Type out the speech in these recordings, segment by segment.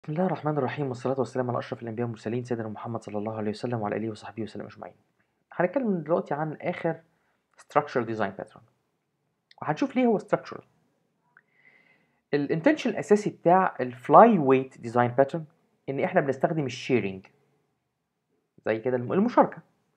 بسم الله الرحمن الرحيم والصلاة والسلام على أشرف الأنبياء والمرسلين سيدنا محمد صلى الله عليه وسلم وعلى آله وصحبه وسلم أجمعين. هنتكلم دلوقتي عن آخر structural design pattern وهنشوف ليه هو structural. الانتنشن الأساسي بتاع الفلاي ويت ديزاين باترن إن إحنا بنستخدم الشيرنج زي كده المشاركة.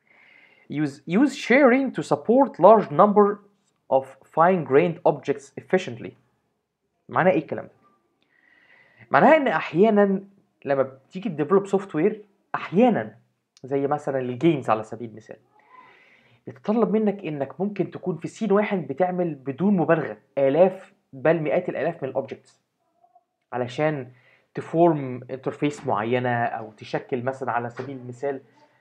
use sharing to support large number of fine-grained objects efficiently. معناه إيه الكلام ده؟ معناها إن أحيانا لما بتيجي تديفلوب سوفت وير أحيانا زي مثلا الجيمز على سبيل المثال يتطلب منك انك ممكن تكون في سين واحد بتعمل بدون مبالغه الاف بل مئات الالاف من الاوبجكتس علشان تفورم انترفيس معينه او تشكل مثلا على سبيل المثال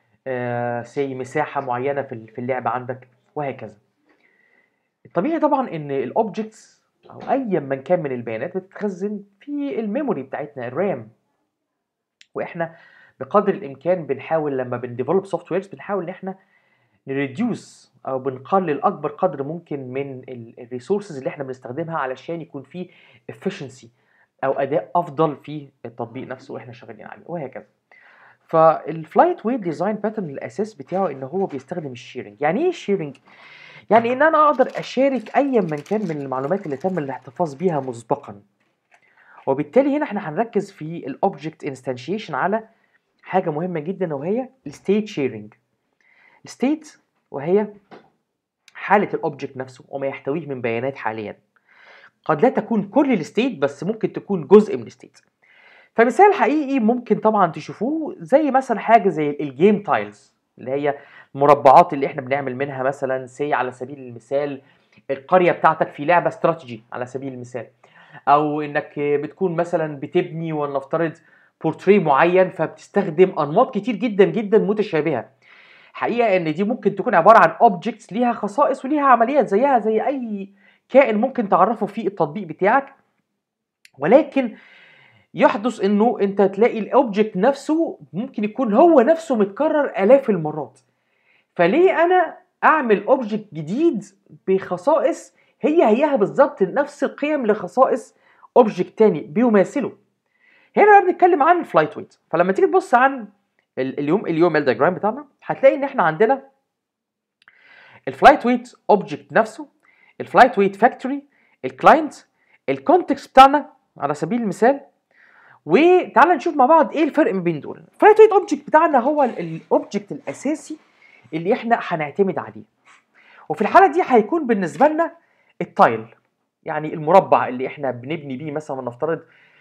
سي مساحه معينه في اللعبه عندك وهكذا. الطبيعي طبعا ان الاوبجكتس او اي من كان من البيانات بتتخزن في الميموري بتاعتنا الرام، واحنا بقدر الامكان بنحاول لما بنديفلوب سوفت ويرز بنحاول ان احنا نريديوس او بنقلل اكبر قدر ممكن من الريسورسز اللي احنا بنستخدمها علشان يكون في efficiency او اداء افضل في التطبيق نفسه واحنا شغالين عليه وهكذا. فالفلايت ويت ديزاين باترن الاساس بتاعه ان هو بيستخدم الشيرنج. يعني ايه الشيرنج؟ يعني ان انا اقدر اشارك اي من كان من المعلومات اللي تم الاحتفاظ بيها مسبقا، وبالتالي هنا احنا هنركز في الاوبجكت انستانشيشن على حاجه مهمه جدا وهي الستيت شيرنج. الستيت وهي حالة الأوبجكت نفسه وما يحتويه من بيانات حاليا. قد لا تكون كل الستيت بس ممكن تكون جزء من الستيت. فمثال حقيقي ممكن طبعا تشوفوه زي مثلا حاجة زي الجيم تايلز اللي هي المربعات اللي احنا بنعمل منها مثلا سي على سبيل المثال القرية بتاعتك في لعبة استراتيجي على سبيل المثال، او انك بتكون مثلا بتبني ولنفترض بورتريه معين فبتستخدم انماط كتير جدا جدا متشابهه. حقيقه ان دي ممكن تكون عباره عن اوبجكتس ليها خصائص وليها عمليات زيها زي اي كائن ممكن تعرفه في التطبيق بتاعك، ولكن يحدث انه انت تلاقي الاوبجكت نفسه ممكن يكون هو نفسه متكرر الاف المرات. فليه انا اعمل اوبجكت جديد بخصائص هيها بالظبط نفس القيم لخصائص اوبجكت تاني بيماثله؟ هنا بقى بنتكلم عن الفلايت ويت. فلما تيجي تبص عن اليوم الدياجرام بتاعنا هتلاقي ان احنا عندنا الفلايت ويت اوبجكت نفسه، الفلايت ويت فاكتوري، الكلاينت، الكونتكست بتاعنا على سبيل المثال. وتعال نشوف مع بعض ايه الفرق ما بين دول. الفلايت ويت اوبجكت بتاعنا هو الاوبجكت الاساسي اللي احنا هنعتمد عليه، وفي الحاله دي هيكون بالنسبه لنا التايل، يعني المربع اللي احنا بنبني بيه مثلا نفترض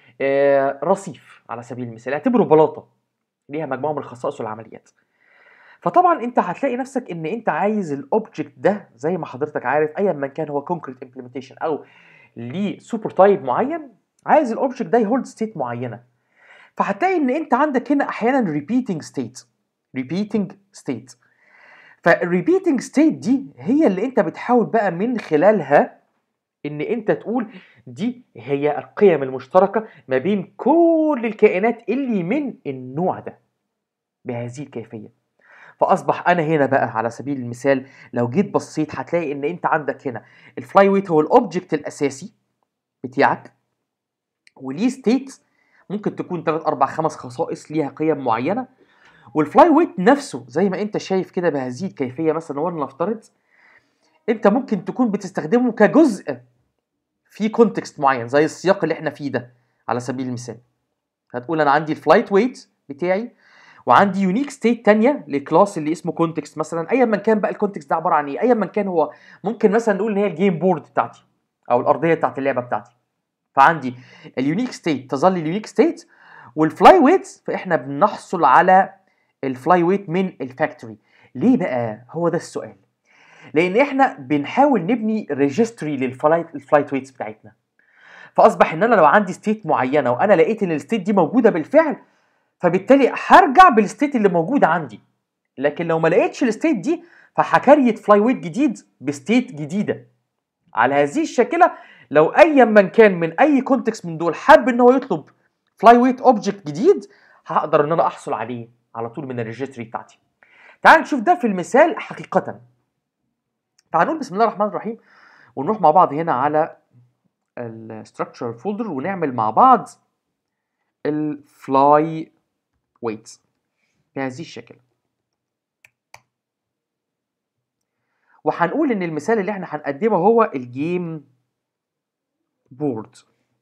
رصيف على سبيل المثال، اعتبره بلاطه ليها مجموعه من الخصائص والعمليات. فطبعا انت هتلاقي نفسك ان انت عايز الاوبجكت ده زي ما حضرتك عارف ايا ما كان هو كونكريت امبلمنتيشن او ليه سوبر تايب معين، عايز الاوبجكت ده يهولد ستيت معينه. فهتلاقي ان انت عندك هنا احيانا ريبيتنج ستيت. فالريبيتنج ستيت دي هي اللي انت بتحاول بقى من خلالها ان انت تقول دي هي القيم المشتركه ما بين كل الكائنات اللي من النوع ده بهذه الكيفيه. فاصبح انا هنا بقى على سبيل المثال لو جيت بصيت هتلاقي ان انت عندك هنا الفلاي ويت هو الاوبجكت الاساسي بتاعك، وليه ستيت ممكن تكون 3 4 5 خصائص ليها قيم معينه. والفلاي ويت نفسه زي ما انت شايف كده بهذه الكيفيه مثلا، ولنفترض انت ممكن تكون بتستخدمه كجزء في كونتكست معين زي السياق اللي احنا فيه ده على سبيل المثال. هتقول انا عندي الفلايت ويت بتاعي وعندي يونيك ستيت تانية للكلاس اللي اسمه كونتكست مثلا، ايا من كان بقى الكونتكست ده عباره عن ايه، ايا من كان هو ممكن مثلا نقول ان هي الجيم بورد بتاعتي او الارضيه بتاعت اللعبه بتاعتي. فعندي اليونيك ستيت تظل اليونيك ستيت، والفلاي ويت فاحنا بنحصل على الفلاي ويت من الفاكتوري. ليه بقى؟ هو ده السؤال. لان احنا بنحاول نبني ريجستري الفلايت ويتس بتاعتنا. فاصبح ان انا لو عندي ستيت معينه وانا لقيت ان الستيت دي موجوده بالفعل، فبالتالي هرجع بالستيت اللي موجوده عندي. لكن لو ما لقيتش الستيت دي فهكريت فلاي ويت جديد بستيت جديده. على هذه الشاكله لو ايا من كان من اي كونتكست من دول حب ان هو يطلب فلاي ويت اوبجكت جديد، هقدر ان انا احصل عليه على طول من الريجستري بتاعتي. تعال نشوف ده في المثال حقيقه. تعال نقول بسم الله الرحمن الرحيم ونروح مع بعض هنا على الستراكشر فولدر ونعمل مع بعض الفلاي ويت بهذه الشكل. وهنقول ان المثال اللي احنا هنقدمه هو الجيم بورد.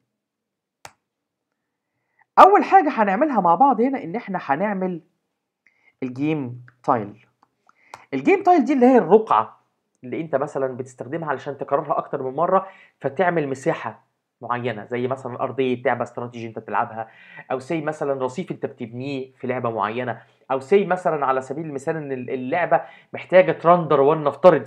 اول حاجه هنعملها مع بعض هنا ان احنا هنعمل الجيم تايل. الجيم تايل دي اللي هي الرقعه اللي انت مثلا بتستخدمها علشان تكررها اكتر من مره فتعمل مساحه معينه، زي مثلا ارضيه لعبه استراتيجي انت بتلعبها، او سي مثلا رصيف انت بتبنيه في لعبه معينه، او سي مثلا على سبيل المثال ان اللعبه محتاجه ترندر ولنفترض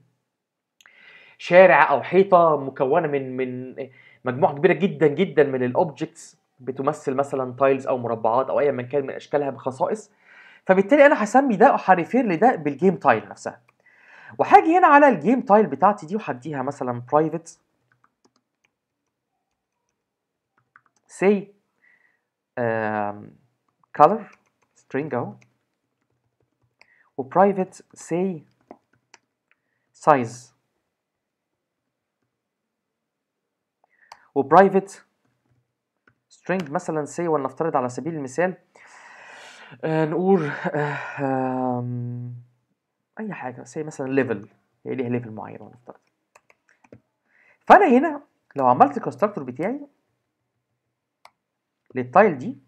شارع او حيطه مكونه من مجموعه كبيره جدا جدا من الاوبجكتس بتمثل مثلا تايلز او مربعات او ايا من كان من اشكالها بخصائص. فبالتالي انا هسمي ده او هريفير لده بالجيم تايل نفسها. وهاجي هنا على الجيم تايل بتاعتي دي وهديها مثلا برايفت سي color string اهو، وبرايفت سي size، وبرايفت string مثلا سي ولنفترض على سبيل المثال نقول اي حاجه سي مثلا ليفل، هي ليها ليفل معين ولنفترض. فانا هنا لو عملت الكونستراكتور بتاعي للتايل دي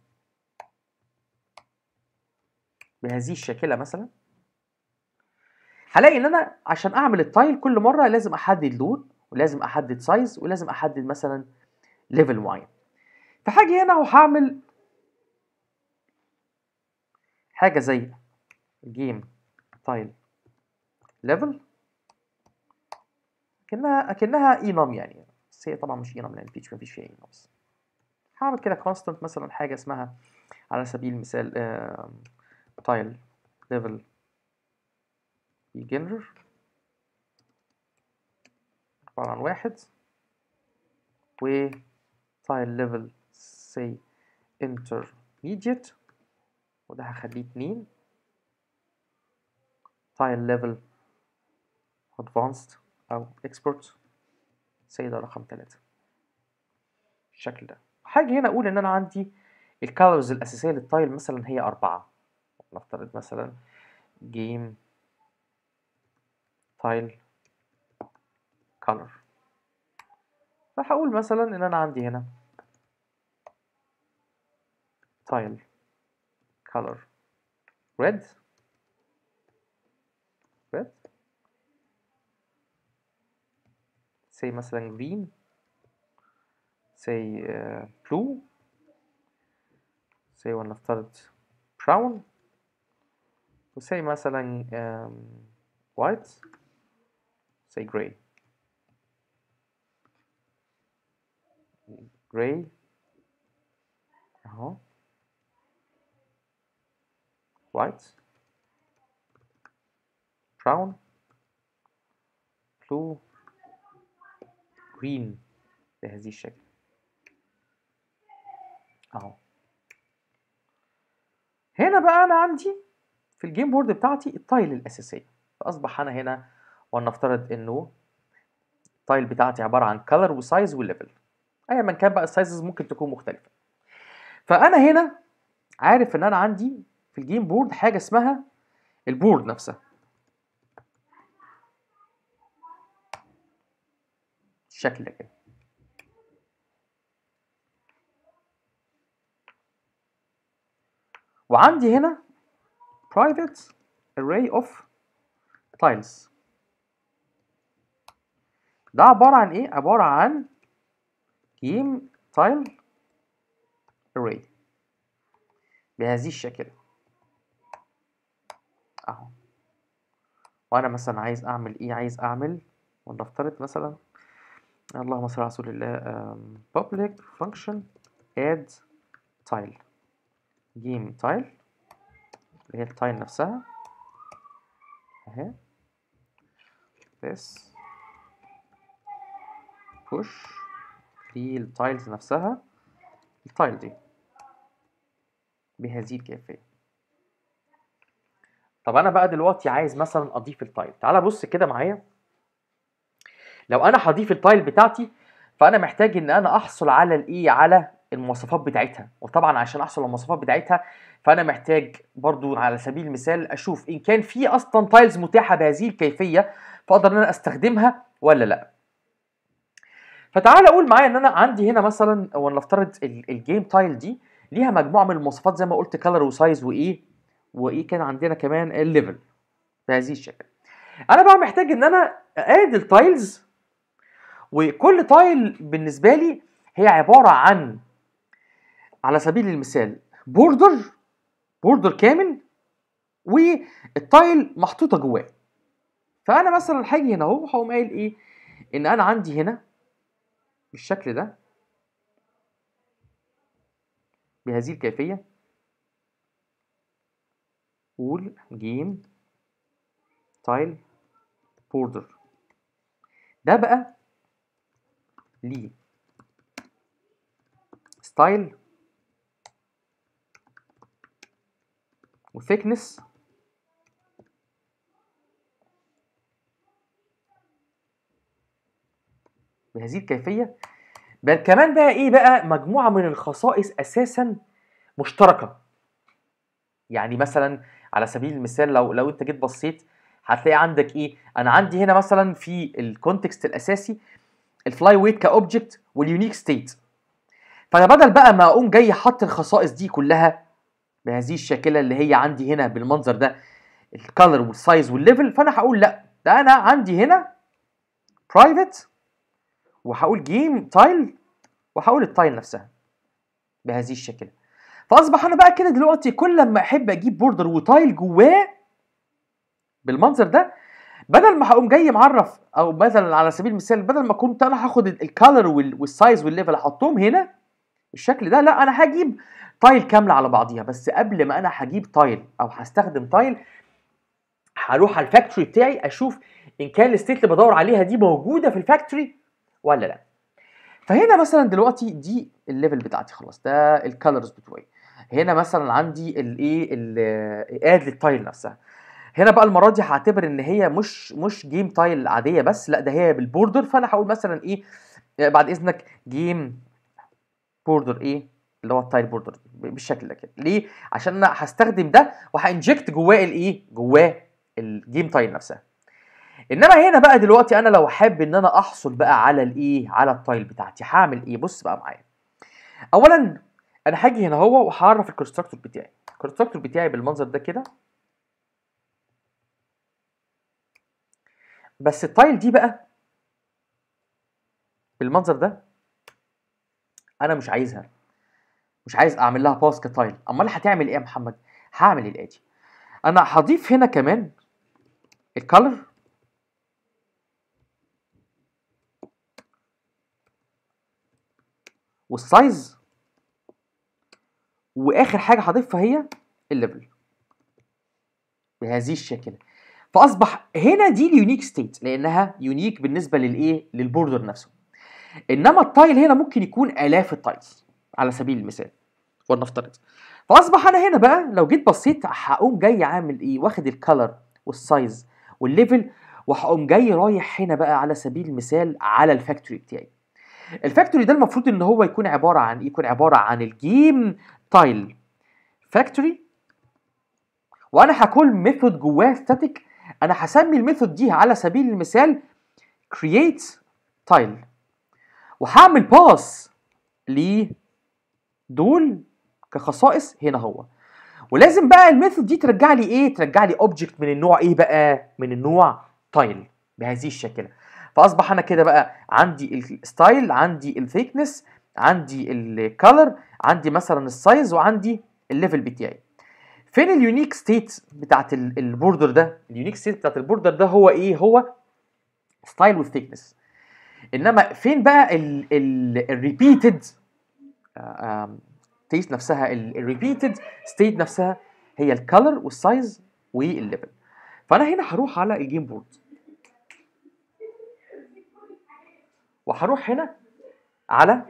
بهذه الشكله مثلا، هلاقي ان انا عشان اعمل التايل كل مره لازم احدد لون ولازم احدد سايز ولازم احدد مثلا ليفل معين. فهاجي هنا وهعمل حاجه زي جيم تايل ليفل اكنها انوم يعني، بس هي طبعا مش انوم لان مفيش فيها انومز. هعمل كده كونستنت مثلا حاجه اسمها على سبيل المثال تايل ليفل beginner عباره عن 1 و تايل ليفل say intermediate وده هخليه 2 تايل ليفل advanced او expert say ده رقم 3 بالشكل ده. هاجي هنا اقول ان انا عندي الكالرز الاساسيه للتايل مثلا هي 4، نفترض مثلا جيم تايل color. فهقول مثلا ان انا عندي هنا تايل color red say مثلا green say blue say ونفترض brown وسي مثلا white say gray اهو white brown blue green بهذه الشكل اهو. هنا بقى انا عندي في الجيم بورد بتاعتي التايل الاساسيه، فاصبح انا هنا ولنفترض انه التايل بتاعتي عباره عن color وسايز وليفل، ايا من كان بقى السايزز ممكن تكون مختلفه. فانا هنا عارف ان انا عندي في الجيم بورد حاجه اسمها البورد نفسها الشكل ده كده، وعندي هنا private array of tiles. ده عبارة عن ايه؟ عبارة عن game tile array بهذه الشكل اهو. وانا مثلا عايز اعمل ايه؟ عايز اعمل ونفترض مثلا اللهم صل على رسول الله public function add tile game tile اللي هي التايل نفسها اهي this push دي التايلز نفسها التايل دي بهذه الكيفية. طب انا بقى دلوقتي عايز مثلا اضيف التايل. تعالى بص كده معايا، لو انا هضيف التايل بتاعتي فانا محتاج ان انا احصل على الايه، على المواصفات بتاعتها، وطبعا عشان احصل على المواصفات بتاعتها فانا محتاج برضو على سبيل المثال اشوف ان كان في اصلا تايلز متاحه بهذه الكيفيه فاقدر ان انا استخدمها ولا لا. فتعال اقول معايا ان انا عندي هنا مثلا، ولنفترض الجيم تايل دي ليها مجموعه من المواصفات زي ما قلت، كلر وسايز وايه كان عندنا كمان الليفل بهذه الشكل. انا بقى محتاج ان انا اد التايلز، وكل تايل بالنسبه لي هي عباره عن على سبيل المثال بوردر كامل والتايل محطوطه جواه. فانا مثلا هاجي هنا اهو هقوم قايل ايه، ان انا عندي هنا بالشكل ده بهذه الكيفيه، قول جيم تايل بوردر. ده بقى ليه ستايل وثيكنس بهذه الكيفيه، بل كمان بقى ايه بقى مجموعه من الخصائص اساسا مشتركه. يعني مثلا على سبيل المثال لو انت جيت بصيت هتلاقي عندك ايه، انا عندي هنا مثلا في الكونتكست الاساسي الفلاي ويت كاوبجكت واليونيك ستيت. فانا بدل بقى ما اقوم جاي حط الخصائص دي كلها بهذه الشاكله اللي هي عندي هنا بالمنظر ده، الكالر والسايز والليفل، فانا هقول لا، ده انا عندي هنا برايفت وهقول جيم تايل وهقول التايل نفسها بهذه الشكل. فاصبح انا بقى كده دلوقتي كل لما احب اجيب بوردر وتايل جواه بالمنظر ده، بدل ما هقوم جاي معرف، او مثلا على سبيل المثال بدل ما كنت انا هاخد الكالر والسايز والليفل احطهم هنا بالشكل ده، لا انا هجيب تايل كامله على بعضيها. بس قبل ما انا هجيب تايل او هستخدم تايل، هروح على الفاكتوري بتاعي اشوف ان كان الستيت اللي بدور عليها دي موجوده في الفاكتوري ولا لا. فهنا مثلا دلوقتي دي الليفل بتاعتي خلاص، ده الكالرز بتوعي. هنا مثلا عندي الايه اد للتايل نفسها. هنا بقى المره دي هعتبر ان هي مش جيم تايل عاديه بس، لا ده هي بالبوردر. فانا هقول مثلا ايه بعد اذنك جيم بوردر ايه اللي هو التايل بوردر بالشكل ده كده. ليه؟ عشان انا هستخدم ده وهانجكت جواه الايه، جواه الجيم تايل نفسها. انما هنا بقى دلوقتي انا لو حابب ان انا احصل بقى على الايه، على التايل بتاعتي، هعمل ايه؟ بص بقى معايا. اولا انا هاجي هنا هو وهعرف الكونستراكتور بتاعي. الكونستراكتور بتاعي بالمنظر ده كده، بس التايل دي بقى بالمنظر ده انا مش عايزها، مش عايز اعمل لها باس كتايل. امال هتعمل ايه يا محمد؟ هعمل الاتي، انا هضيف هنا كمان الكالر والسايز، واخر حاجه هضيفها هي الليفل بهذه الشكل. فاصبح هنا دي اليونيك ستيت لانها يونيك بالنسبه للايه، للبوردر نفسه. انما التايل هنا ممكن يكون الاف التايلز على سبيل المثال ولنفترض. فاصبح انا هنا بقى لو جيت بصيت هقوم جاي عامل ايه، واخد الكالر والسايز والليفل، وهقوم جاي رايح هنا بقى على سبيل المثال على الفاكتوري بتاعي. الفاكتوري ده المفروض ان هو يكون عباره عن ايه، يكون عباره عن الجيم تايل فاكتوري، وانا هكون ميثود جواه ستاتيك. انا هسمي الميثود دي على سبيل المثال create tile، وهعمل باس لدول كخصائص هنا هو. ولازم بقى الميثود دي ترجع لي ايه، ترجع لي اوبجكت من النوع ايه بقى، من النوع تايل بهذه الشكل. فاصبح انا كده بقى عندي الستايل، عندي الثيكنس، عندي الكالر، عندي مثلا السايز، وعندي الليفل بتاعي. فين اليونيك ستيت بتاعت البوردر ده؟ اليونيك ستيت بتاعت البوردر ده هو ايه، هو ستايل والثيكنس. انما فين بقى الريبيتد ستيت نفسها، الريبيتد ستيت نفسها هي الكالر والسايز والليفل. فانا هنا هروح على الجيم بورد وهروح هنا على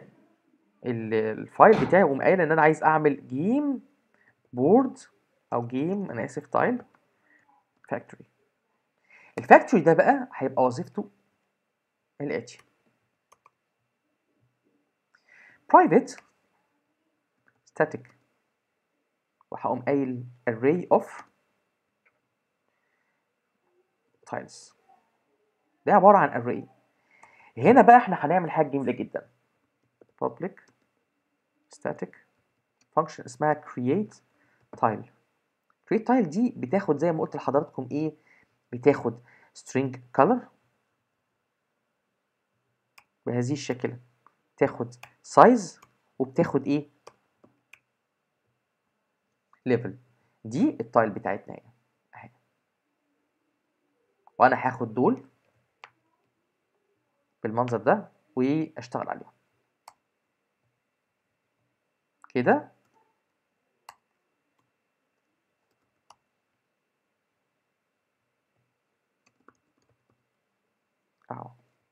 الفايل بتاعي واقوم قايل ان انا عايز اعمل جيم بورد او جيم، انا اسف، تايل فاكتوري. الفاكتوري ده بقى هيبقى وظيفته الاتي: private static وهقوم قايل array of tiles. ده عباره عن array. هنا بقى احنا هنعمل حاجه جميله جدا. public static function اسمها create tile. create tile دي بتاخد زي ما قلت لحضراتكم ايه، بتاخد string color بهذه الشكل، تاخد size وبتاخد ايه level. دي التايل بتاعتنا هنا اهي، وانا هاخد دول بالمنظر ده واشتغل عليهم كده اهو.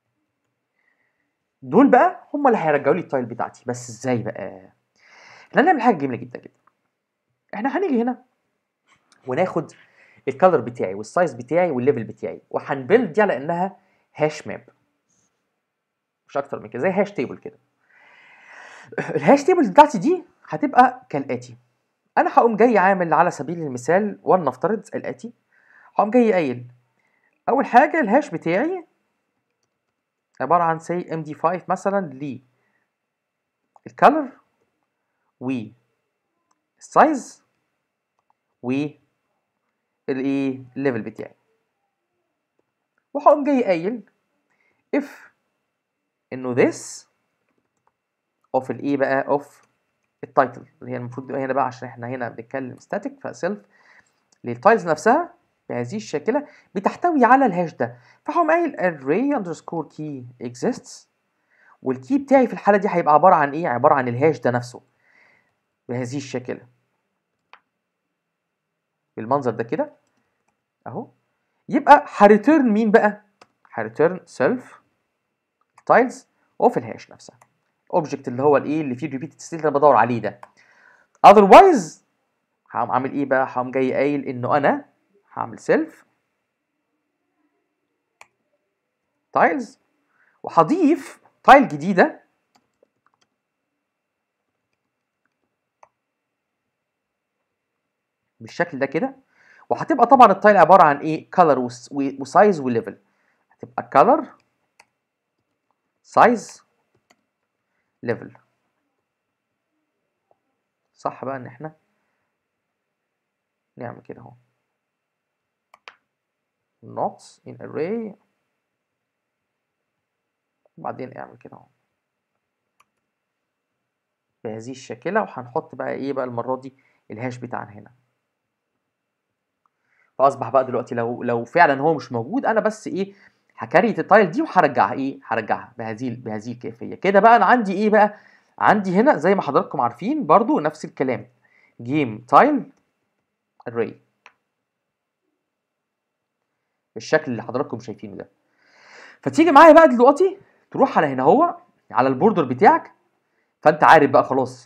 دول بقى هم اللي هيرجعوا لي التايل بتاعتي. بس ازاي بقى؟ احنا هنعمل حاجه جميله جدا جدا. احنا هنيجي هنا وناخد الكالر بتاعي والسايز بتاعي والليفل بتاعي، وهنبيلد دي على انها هاش ماب، مش اكتر من كده، زي هاش تيبل كده. الهاش تيبل بتاعتي دي هتبقى كالاتي. انا هقوم جاي عامل على سبيل المثال ولنفترض الاتي، هقوم جاي قايل اول حاجه الهاش بتاعي عباره عن سي md5 مثلا للكالر والسايز والايه الليفل بتاعي، وهقوم جاي قايل if انه this of الايه بقى of التايتل اللي هي المفروض تبقى هنا بقى، عشان احنا هنا بنتكلم static فسيلف للتايلز نفسها بهذه الشكله بتحتوي على الهاش ده. فهقوم قايل array underscore key exists، والكي بتاعي في الحاله دي هيبقى عباره عن ايه؟ عباره عن الهاش ده نفسه بهذه الشكله بالمنظر ده كده اهو. يبقى هريتيرن مين بقى؟ هريتيرن سيلف تايلز اوف الهاش نفسها، اوبجكت اللي هو الايه اللي فيه الريبيتد ستيت اللي انا بدور عليه ده. اذروايز هقوم عامل ايه بقى؟ هقوم جاي قايل انه انا هعمل سيلف تايلز وهضيف تايل جديده بالشكل ده كده، وهتبقى طبعا التايل عباره عن ايه؟ كلر وسايز وليفل. هتبقى كلر سايز ليفل. صح بقى ان احنا نعمل كده اهو not in array، وبعدين اعمل كده اهو بهذه الشكله، وهنحط بقى ايه بقى المره دي الهاش بتاعنا هنا. فاصبح بقى دلوقتي لو فعلا هو مش موجود، انا بس ايه هكريت التايل دي وهرجعها ايه؟ هرجعها بهذه الكيفيه كده. بقى انا عندي ايه بقى؟ عندي هنا زي ما حضراتكم عارفين برضو نفس الكلام جيم تايل array بالشكل اللي حضراتكم شايفينه ده. فتيجي معايا بقى دلوقتي تروح على هنا هو على البوردر بتاعك، فانت عارف بقى خلاص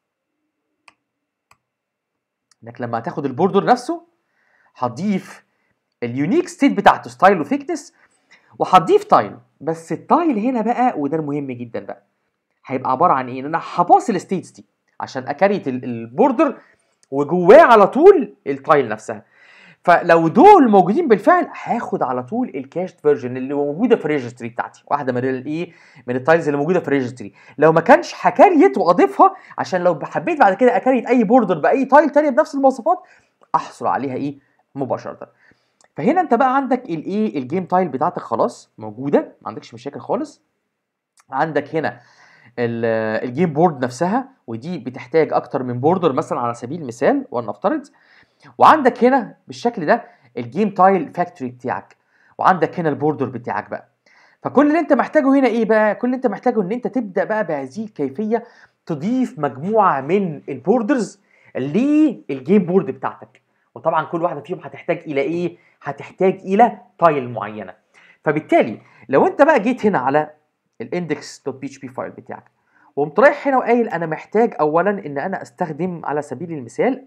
انك لما هتاخد البوردر نفسه هتضيف اليونيك ستيت بتاعته ستايل وثيكنس، وهتضيف تايل. بس التايل هنا بقى وده المهم جدا بقى هيبقى عباره عن ايه؟ ان انا هباص الستيتس دي عشان اكريت البوردر وجواه على طول التايل نفسها. فلو دول موجودين بالفعل هاخد على طول الكاشت فيرجن اللي موجوده في الريجستري بتاعتي، واحده من الايه من التايلز اللي موجوده في الريجستري. لو ما كانش هكريت واضيفها عشان لو حبيت بعد كده اكريت اي بوردر باي تايل تانية بنفس المواصفات احصل عليها ايه مباشره. فهنا انت بقى عندك الايه الجيم تايل بتاعتك خلاص موجوده، ما عندكش مشاكل خالص. عندك هنا الجيم بورد نفسها، ودي بتحتاج اكتر من بوردر مثلا على سبيل المثال ولنفترض. وعندك هنا بالشكل ده الجيم تايل فاكتوري بتاعك، وعندك هنا البوردر بتاعك بقى. فكل اللي انت محتاجه هنا ايه بقى؟ كل اللي انت محتاجه ان انت تبدا بقى بهذه الكيفيه تضيف مجموعه من البوردرز للجيم بورد بتاعتك. وطبعا كل واحده فيهم هتحتاج الى ايه؟ هتحتاج الى تايل معينه. فبالتالي لو انت بقى جيت هنا على الاندكس.php فايل بتاعك وقمت رايح هنا وقايل انا محتاج اولا ان انا استخدم على سبيل المثال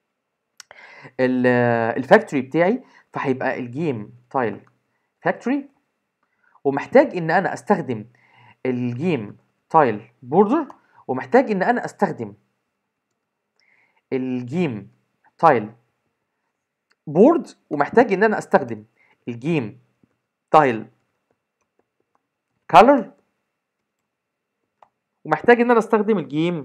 الفاكتوري بتاعي، فهيبقى الجيم تايل فاكتوري، ومحتاج ان انا استخدم الجيم تايل بوردر، ومحتاج ان انا استخدم الجيم تايل بورد، ومحتاج ان انا استخدم الجيم تايل كالر، ومحتاج ان انا استخدم الجيم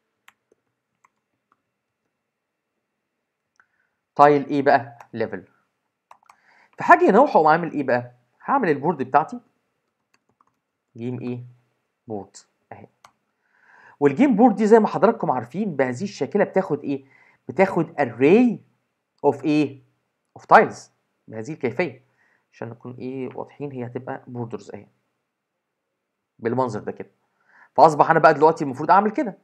تايل ايه بقى ليفل. فحاجه هنا هقوم عامل ايه بقى؟ هعمل البورد بتاعتي جيم ايه بورد اهي. والجيم بورد دي زي ما حضراتكم عارفين بهذه الشكله بتاخد ايه؟ بتاخد array of ايه؟ of tiles بهذه الكيفيه. عشان نكون ايه واضحين، هي هتبقى بوردرز اهي بالمنظر ده كده. فاصبح انا بقى دلوقتي المفروض اعمل كده.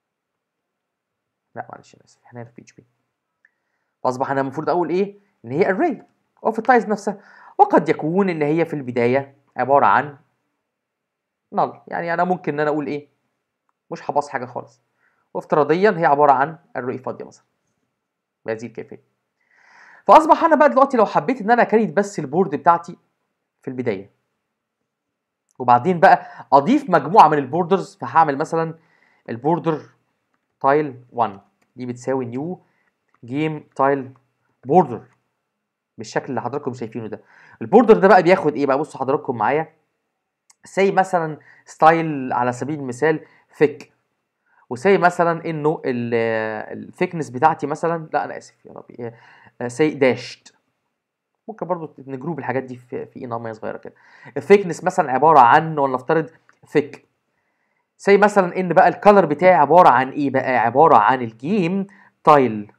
لا معلش انا اسف، احنا هنا في PHP. فاصبح انا المفروض اقول ايه؟ ان هي array of tiles نفسها، وقد يكون ان هي في البدايه عباره عن null. يعني انا ممكن ان انا اقول ايه؟ مش هباص حاجه خالص، وافتراضيا هي عباره عن array فاضيه مثلا بهذه الكيفيه. فاصبح انا بقى دلوقتي لو حبيت ان انا اكريت بس البورد بتاعتي في البدايه، وبعدين بقى اضيف مجموعه من البوردرز، فهعمل مثلا البوردر تايل 1 دي بتساوي نيو جيم تايل بوردر بالشكل اللي حضراتكم شايفينه ده. البوردر ده بقى بياخد ايه بقى؟ بصوا حضراتكم معايا، سي مثلا ستايل على سبيل المثال ثيك، وسي مثلا انه الثيكنس بتاعتي مثلا، لا انا اسف يا ربي، سي داشت. ممكن برضو نجروب الحاجات دي في نميه صغيره كده. الثيكنس مثلا عباره عن، ولنفترض ثيك، سي مثلا ان بقى الكالر بتاعي عباره عن ايه بقى؟ عباره عن الجيم تايل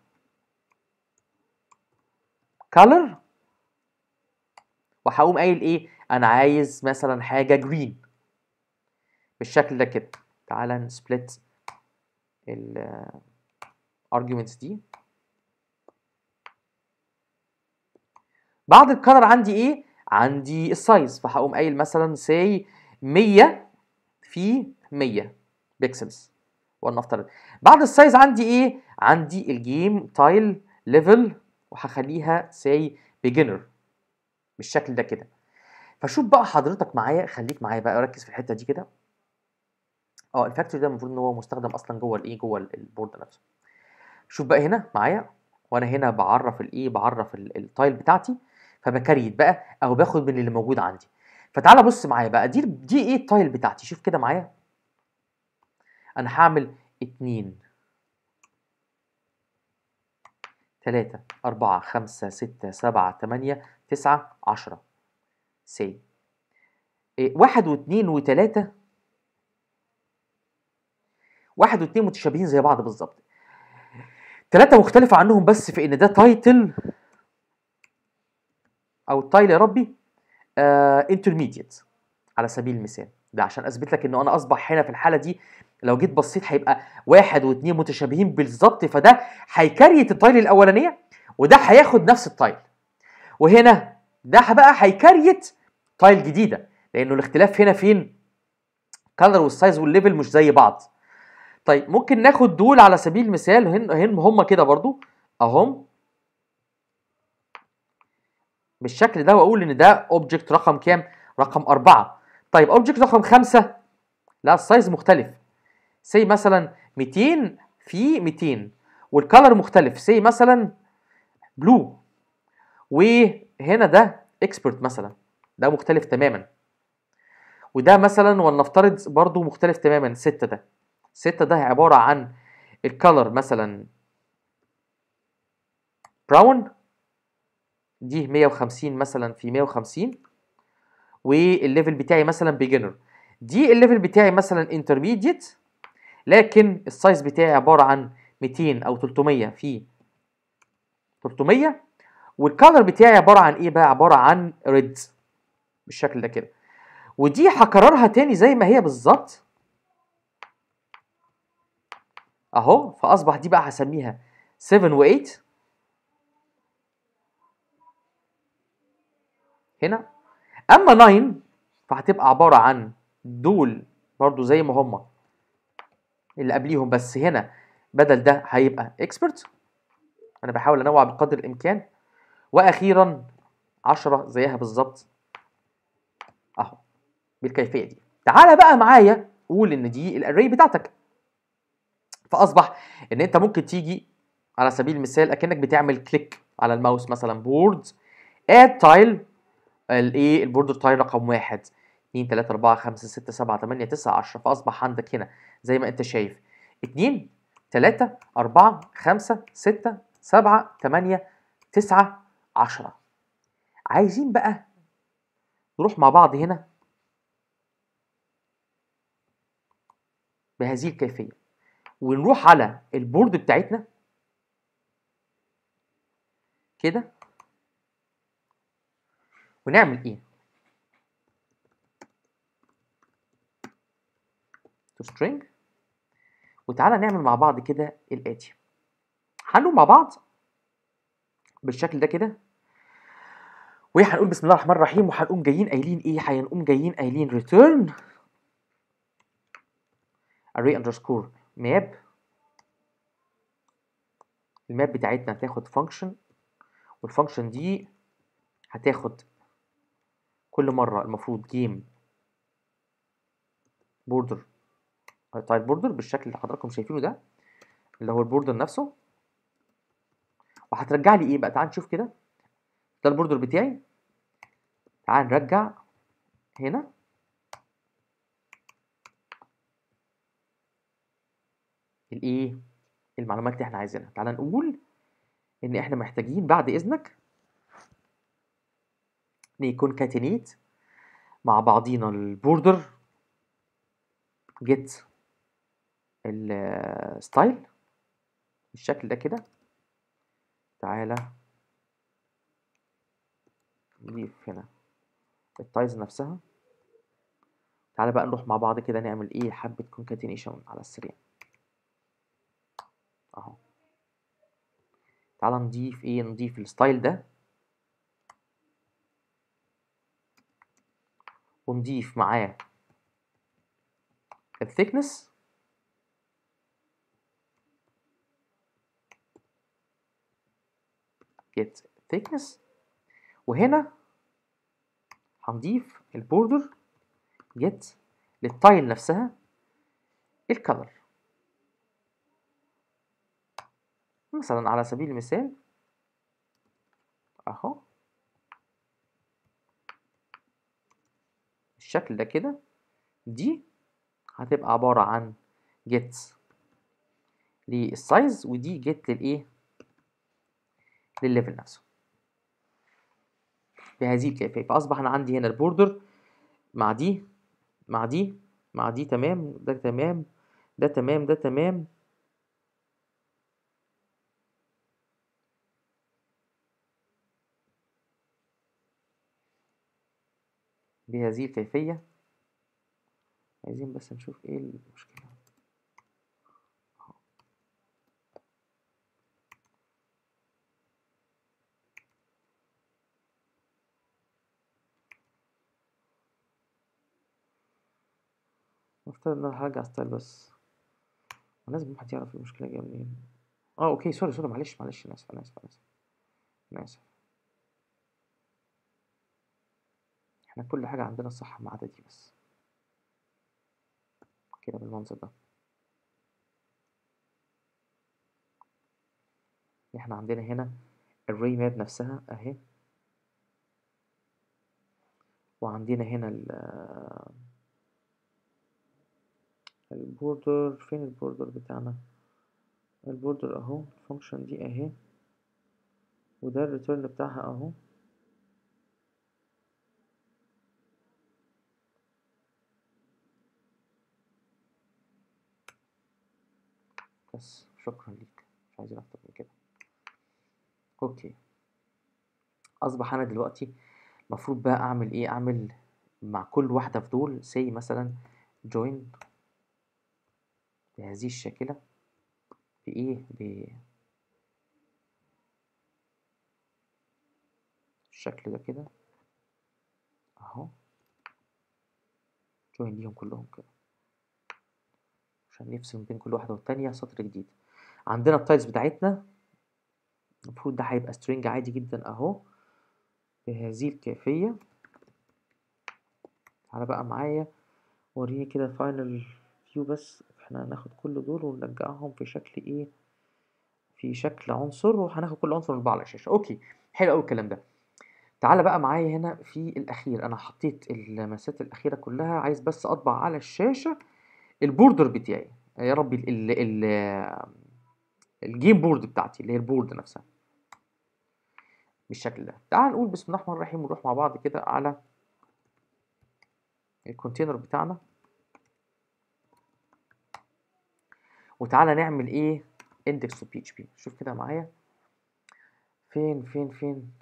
كالر، وهقوم قايل ايه؟ انا عايز مثلا حاجه جرين بالشكل ده كده. تعالى نسبلت الارجيومنتس دي. بعد الكالر عندي ايه؟ عندي السايز، فهقوم قايل مثلا سي 100 في 100 بيكسلز ولنفترض. بعد السايز عندي ايه؟ عندي الجيم تايل ليفل، وهخليها سي بيجنر بالشكل ده كده. فشوف بقى حضرتك معايا، خليك معايا بقى ركز في الحته دي كده. الفاكتوري ده المفروض ان هو مستخدم اصلا جوه الايه؟ جوه البورد نفسه. شوف بقى هنا معايا، وانا هنا بعرف الايه؟ بعرف التايل بتاعتي، فبكريت بقى او باخد من اللي موجود عندي. فتعالى بص معايا بقى، دي ايه التايل بتاعتي؟ شوف كده معايا، انا هعمل 2 3 4 5 6 7 8 9 10 سي 1 و2 و3. 1 و2 متشابهين زي بعض بالظبط. 3 مختلفة عنهم بس في ان ده تايتل، او التايل يا ربي انترميديت على سبيل المثال. ده عشان اثبت لك انه انا اصبح هنا في الحالة دي لو جيت بصيت هيبقى 1 و2 متشابهين بالظبط، فده هيكريت التايل الاولانية، وده هياخد نفس التايل. وهنا ده بقى هيكريت تايل جديدة، لانه الاختلاف هنا فين؟ كلر والسايز والليفل مش زي بعض. طيب ممكن ناخد دول على سبيل المثال، هم كده برضو اهم بالشكل ده، واقول ان ده اوبجكت رقم كام؟ رقم 4. طيب اوبجكت رقم 5، لا السايز مختلف، سي مثلا 200 في 200، والكالر مختلف، سي مثلا بلو. وهنا ده اكسبرت مثلا، ده مختلف تماما. وده مثلا ولنفترض برضو مختلف تماما، 6 ده 6 ده عبارة عن الكالر مثلا براون، دي 150 مثلا في 150، والليفل بتاعي مثلا بيجنر، دي الليفل بتاعي مثلا انترميديت، لكن السايز بتاعي عباره عن 200 او 300 في 300، والكالر بتاعي عباره عن ايه بقى؟ عباره عن ريد بالشكل ده كده. ودي هكررها تاني زي ما هي بالظبط اهو. فاصبح دي بقى هسميها 7 و8 هنا. اما 9 فهتبقى عباره عن دول برضو زي ما هم اللي قبليهم، بس هنا بدل ده هيبقى اكسبرت. انا بحاول انوع بقدر الامكان. واخيرا 10 زيها بالظبط اهو بالكيفيه دي. تعالى بقى معايا قول ان دي الاري بتاعتك. فاصبح ان انت ممكن تيجي على سبيل المثال اكنك بتعمل كليك على الماوس مثلا بورد اد تايل الايه البوردر تايل رقم 1 2 3 4 5 6 7 8 9 10 فاصبح عندك هنا زي ما انت شايف 2 3 4 5 6 7 8 9 10. عايزين بقى نروح مع بعض هنا بهذه الكيفيه ونروح على البورد بتاعتنا كده ونعمل ايه؟ to string وتعالى نعمل مع بعض كده الاتي. هنقول مع بعض بالشكل ده كده وهنقول بسم الله الرحمن الرحيم وهنقوم جايين قايلين ايه؟ هنقوم جايين قايلين return array underscore map. الماب بتاعتنا هتاخد فانكشن والفانكشن دي هتاخد كل مره المفروض جيم بوردر تايب بوردر بالشكل اللي حضراتكم شايفينه ده اللي هو البوردر نفسه وهترجع لي ايه بقى؟ تعال نشوف كده. ده البوردر بتاعي. تعال نرجع هنا الايه المعلومات اللي احنا عايزينها. تعال نقول ان احنا محتاجين بعد اذنك نكونكاتينيت مع بعضينا البوردر جيت الستايل بالشكل ده كده. تعالى نضيف هنا التايز نفسها. تعالى بقى نروح مع بعض كده نعمل ايه حبة كونكاتينيشن على السريع اهو. تعالى نضيف ايه؟ نضيف الستايل ده ونضيف معاه الثيكنس get thickness وهنا هنضيف البوردر get للتايل نفسها الكلر. مثلا على سبيل المثال اهو الشكل ده كده. دي هتبقى عبارة عن get للسايز ودي get للايه؟ للليفل نفسه بهذه الكيفية. فأصبح أنا عندي هنا البوردر مع دي مع دي مع دي تمام، ده تمام، ده تمام، ده تمام. بهذه الكيفية. عايزين بس نشوف ايه المشكلة. نفترض ان انا هرجع ستايل بس لازم حد يعرف المشكلة جاية منين. اوكي سوري معلش انا اسف انا اسف. احنا كل حاجة عندنا صح ما عدا دي بس كده بالمنظر ده. احنا عندنا هنا الري ماب نفسها اهي وعندنا هنا البوردر. فين البوردر بتاعنا؟ البوردر اهو الفانكشن دي اهي وده الريتيرن بتاعها اهو. بس شكرا ليك مش عايزين اكتر من كده. اوكي اصبح انا دلوقتي المفروض بقى اعمل ايه؟ اعمل مع كل واحدة في دول سي مثلا join بهذه الشاكلة بايه؟ بالشكل ده كده اهو. join ليهم كلهم كده عشان نفصل بين كل واحدة والتانية سطر جديد. عندنا التايلز بتاعتنا المفروض ده هيبقى string عادي جدا اهو بهذه الكيفية. تعالى بقى معايا وريني كده فاينل فيو. بس احنا هناخد كل دول ونرجعهم في شكل ايه؟ في شكل عنصر وهناخد كل عنصر ونطبعه على الشاشه. اوكي، حلو قوي الكلام ده. تعالى بقى معايا هنا في الاخير، انا حطيت المسات الاخيره كلها، عايز بس اطبع على الشاشه البوردر بتاعي، يا ربي الجيم بورد بتاعتي اللي هي البورد نفسها بالشكل ده. تعال نقول بسم الله الرحمن الرحيم ونروح مع بعض كده على الكونتينر بتاعنا، وتعالى نعمل ايه index to PHP. شوف كده معايا فين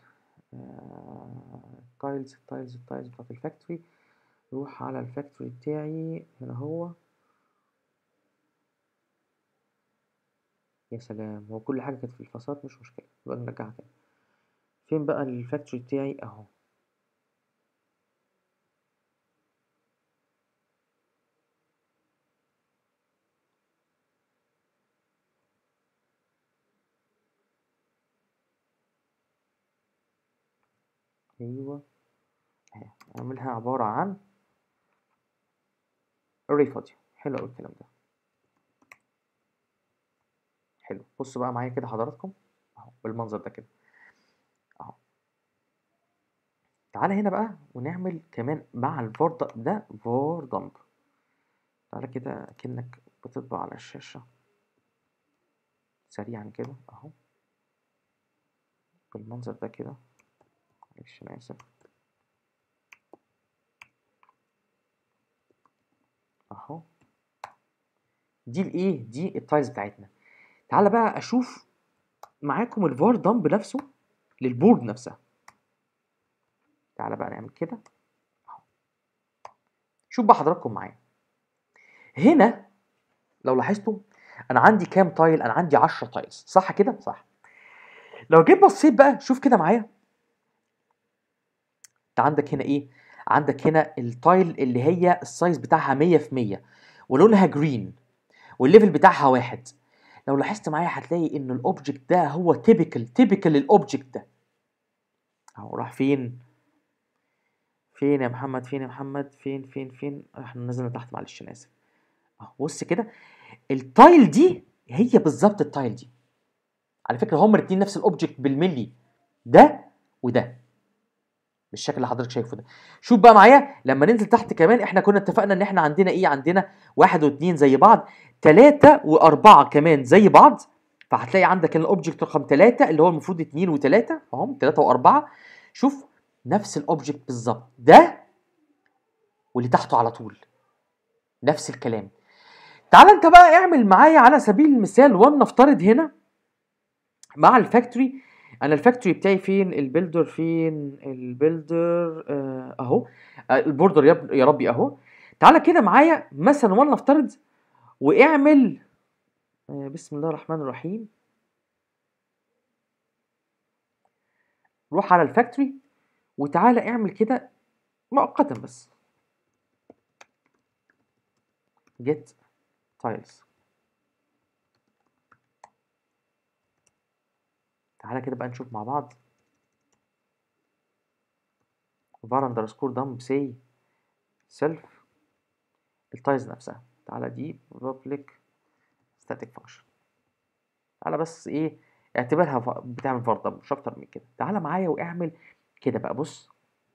التايلز بتاعت الفاكتوري. روح على الفاكتوري بتاعي هنا هو. يا سلام، هو كل حاجه كانت في الفاصات، مش مشكله يبقى نرجعها تاني. فين بقى الفاكتوري بتاعي؟ اهو. ايوه اهي، اعملها عباره عن array فاضيه. حلو قوي الكلام ده، حلو. بصوا بقى معايا كده حضراتكم اهو بالمنظر ده كده اهو. تعالى هنا بقى ونعمل كمان مع الفار ده فار دمب. تعالى كده كأنك بتطبع على الشاشة سريعا كده اهو بالمنظر ده كده. معلش انا اسف اهو. دي الايه؟ دي التايلز بتاعتنا. تعالى بقى اشوف معاكم الفار دمب نفسه للبورد نفسها. تعالى بقى نعمل كده اهو. شوف بقى حضراتكم معايا هنا، لو لاحظتوا انا عندي كام تايل؟ انا عندي 10 تايلز، صح كده؟ صح. لو جيت بصيت بقى شوف كده معايا، انت عندك هنا ايه؟ عندك هنا التايل اللي هي السايز بتاعها 100 في 100 ولونها جرين والليفل بتاعها 1. لو لاحظت معايا هتلاقي ان الاوبجكت ده هو تيبيكال للاوبجكت ده اهو. راح فين يا محمد؟ فين يا محمد؟ فين احنا نزلنا تحت، معلش انا اسف اهو. بص كده التايل دي هي بالظبط التايل دي. على فكره هما الاثنين نفس الاوبجكت بالملي، ده وده بالشكل اللي حضرتك شايفه ده. شوف بقى معايا لما ننزل تحت كمان، احنا كنا اتفقنا ان احنا عندنا ايه؟ عندنا 1 و2 زي بعض، 3 و4 كمان زي بعض. فهتلاقي عندك الاوبجكت رقم 3 اللي هو المفروض 2 و3 اهم، 3 و4. شوف نفس الاوبجكت بالظبط ده واللي تحته على طول نفس الكلام. تعال انت بقى اعمل معايا على سبيل المثال ولنفترض هنا مع الفاكتوري. انا الفاكتوري بتاعي فين؟ البيلدر فين؟ البيلدر اهو. البوردر يا ربي اهو. تعالى كده معايا مثلا ولنفترض واعمل بسم الله الرحمن الرحيم. روح على الفاكتوري وتعالى اعمل كده مؤقتا بس get tiles. تعالى كده بقى نشوف مع بعض var underscore dump say self التايلز نفسها. تعالى دي public static function. تعالى بس ايه، اعتبرها بتعمل var dump مش اكتر من كده. تعالى معايا واعمل كده بقى. بص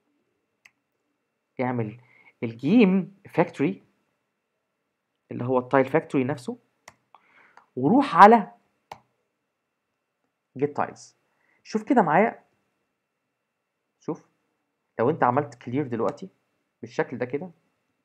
اعمل الجيم فاكتوري اللي هو التايل فاكتوري نفسه، وروح على get tiles. شوف كده معايا، شوف لو انت عملت كلير دلوقتي بالشكل ده كده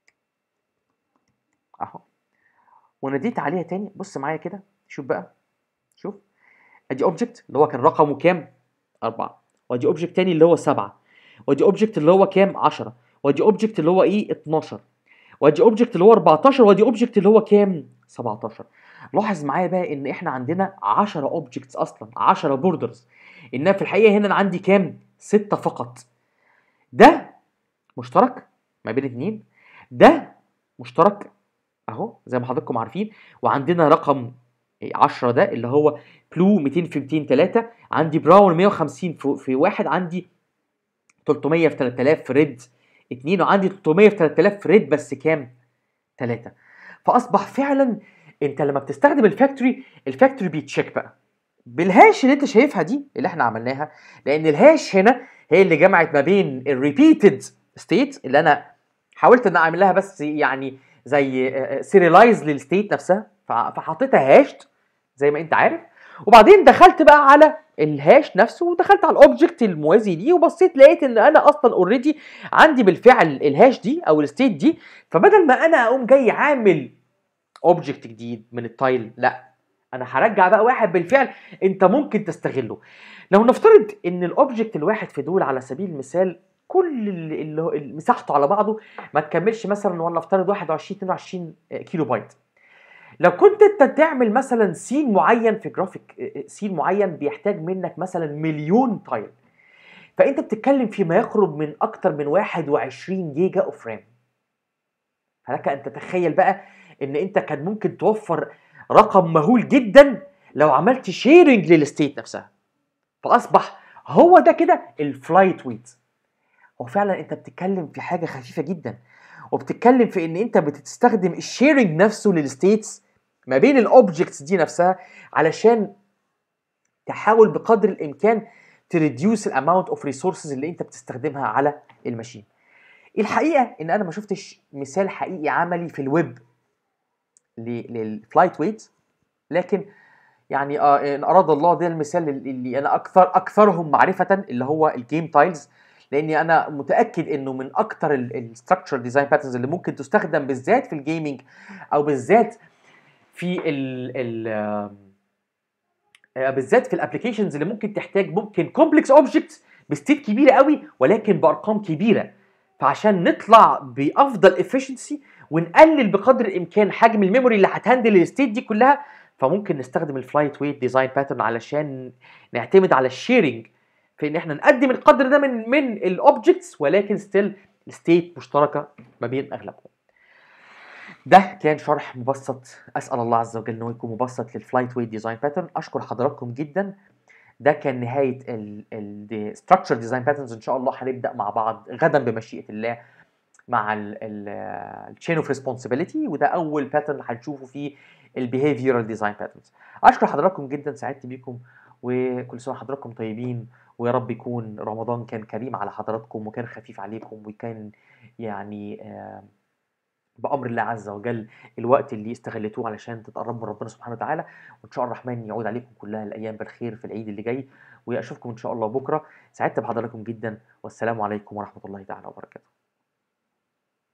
اهو وناديت عليها تاني، بص معايا كده شوف بقى. شوف ادي اوبجكت اللي هو كان رقمه كام؟ 4، وادي اوبجكت تاني اللي هو 7، وادي اوبجكت اللي هو كام؟ 10، وادي اوبجكت اللي هو ايه؟ 12، وادي اوبجكت اللي هو 14، وادي اوبجكت اللي هو كام؟ 17. لاحظ معايا بقى ان احنا عندنا 10 اوبجكتس اصلا، 10 بوردرز، انما في الحقيقه هنا انا عندي كام؟ 6 فقط. ده مشترك ما بين اتنين، ده مشترك اهو زي ما حضراتكم عارفين، وعندنا رقم 10 ده اللي هو بلو 200 في 203، عندي براون 150 في 1، عندي 300 في 3000 في ريد 2، وعندي 300 في 3000 في ريد بس كام؟ 3. فاصبح فعلا انت لما بتستخدم الفاكتوري بيتشيك بقى. بالهاش اللي انت شايفها دي اللي احنا عملناها، لان الهاش هنا هي اللي جمعت ما بين الريبيتد ستيت اللي انا حاولت ان اعمل لها بس يعني زي سيريلايز للستيت نفسها، فحطيتها هاشت زي ما انت عارف. وبعدين دخلت بقى على الهاش نفسه، ودخلت على الاوبجكت الموازي ليه، وبصيت لقيت ان انا اصلا اوريدي عندي بالفعل الهاش دي او الستيت دي. فبدل ما انا اقوم جاي عامل اوبجكت جديد من التايل، لا، انا هرجع بقى واحد بالفعل انت ممكن تستغله. لو نفترض ان الاوبجكت الواحد في دول على سبيل المثال كل اللي مساحته على بعضه ما تكملش مثلا، ولا نفترض 21 22 كيلو بايت. لو كنت انت تعمل مثلا سين معين في جرافيك، سين معين بيحتاج منك مثلا مليون تايل، فانت بتتكلم في ما يقرب من اكتر من 21 جيجا اوف رام. فلك ان تتخيل بقى ان انت كان ممكن توفر رقم مهول جدا لو عملت شيرنج للستيت نفسها. فاصبح هو ده كده الفلايت ويت. هو فعلا انت بتتكلم في حاجه خفيفه جدا، وبتتكلم في ان انت بتستخدم الشيرنج نفسه للستيتس ما بين الاوبجكتس دي نفسها علشان تحاول بقدر الامكان تريديوس الاماونت اوف ريسورسز اللي انت بتستخدمها على الماشين. الحقيقه ان انا ما شفتش مثال حقيقي عملي في الويب للفلايت ويت، لكن يعني ان اراد الله ده المثال اللي انا اكثرهم معرفه اللي هو الجيم تايلز، لاني انا متاكد انه من اكثر الستراكشر ديزاين باترنز اللي ممكن تستخدم بالذات في الجيمنج، او بالذات في بالذات في الابلكيشنز اللي ممكن تحتاج ممكن كومبلكس اوبجكتس بستيت كبيره قوي ولكن بارقام كبيره. فعشان نطلع بافضل افشنسي ونقلل بقدر الامكان حجم الميموري اللي هتهندل الستيت دي كلها، فممكن نستخدم الفلايت ويت ديزاين باترن علشان نعتمد على الشيرنج في ان احنا نقدم القدر ده من الاوبجكتس، ولكن ستيل ستيت مشتركه ما بين اغلبهم. ده كان شرح مبسط، اسال الله عز وجل انه يكون مبسط للفلايت ويت ديزاين باترن. اشكر حضراتكم جدا. ده كان نهايه الستراكشر ديزاين باترنز. ان شاء الله هنبدا مع بعض غدا بمشيئه الله مع التشين اوف ريسبونسبيلتي، وده اول باترن هنشوفه في البيهيفيرال ديزاين باترنز. اشكر حضراتكم جدا، سعدت بيكم، وكل سنه وحضراتكم طيبين، ويا رب يكون رمضان كان كريم على حضراتكم وكان خفيف عليكم، وكان يعني بأمر الله عز وجل الوقت اللي استغلتوه علشان تتقربوا من ربنا سبحانه وتعالى. وإن شاء الله الرحمن يعود عليكم كلها الأيام بالخير في العيد اللي جاي، وأشوفكم إن شاء الله بكرة. سعدت بحضراتكم جدا، والسلام عليكم ورحمة الله تعالى وبركاته.